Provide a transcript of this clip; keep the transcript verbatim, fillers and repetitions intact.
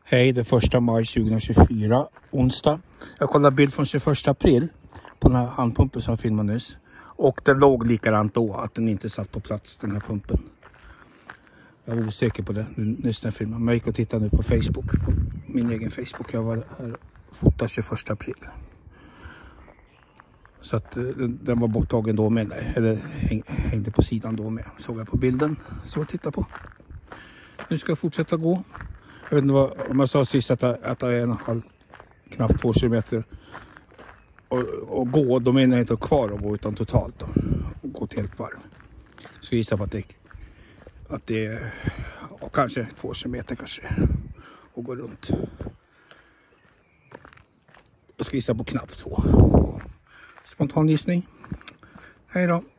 Hej, det är första maj tjugohundratjugofyra, onsdag. Jag kollar bild från tjugoförsta april på den här handpumpen som jag filmade nyss. Och det låg likadant då, att den inte satt på plats, den här pumpen. Jag var osäker på det nyss när jag filmade. Men jag gick och tittade nu på Facebook, på min egen Facebook. Jag var här och fotade tjugoförsta april. Så att den var borttagen då med, eller hängde på sidan då med. Såg jag på bilden, så jag tittar på. Nu ska jag fortsätta gå. Jag vet inte vad, om jag sa sist att, att det är en halv, knappt två kilometer och, och gå, då menar jag inte kvar och gå utan totalt då, och gå ett helt varv. Så jag gissar på att det, att det är ja, kanske två kilometer kanske och gå runt. Jag ska gissa på knappt två. Spontan gissning. Hej då.